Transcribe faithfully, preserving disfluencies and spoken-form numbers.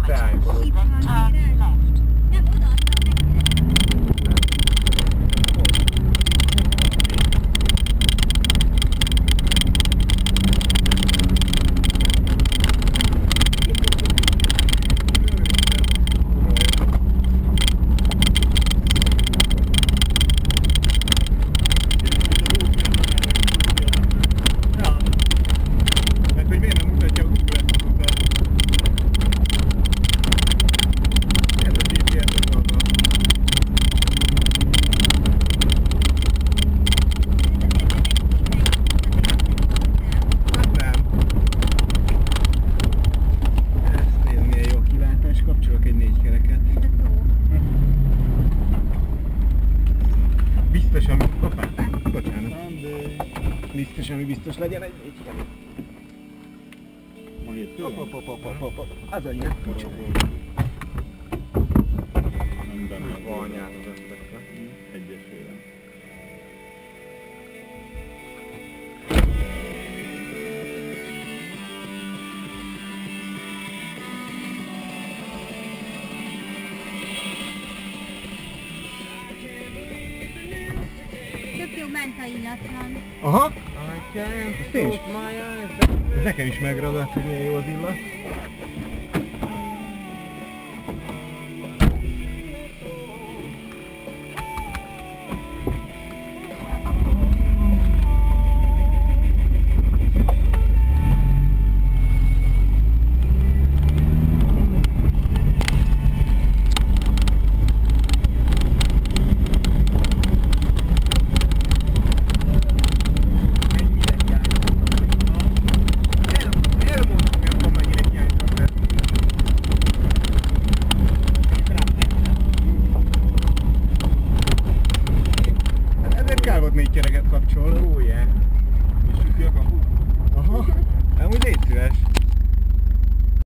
beállítod. Itt van kérem. Nem, odaadtam neki. Biztos, ami biztos legyen egy négy kerék. Hopp, hopp, hopp, hopp, hopp, hopp. Az a nyert kocsa. Nem benne van anyád az ötletre. Egyesére. Tök jó menta illat van. Aha! Ez nekem is megragadt, hogy milyen jó az illat. Négy kereket kapcsol. Ó, yeah. És süti a kaput. Aha. Amúgy légy szíves.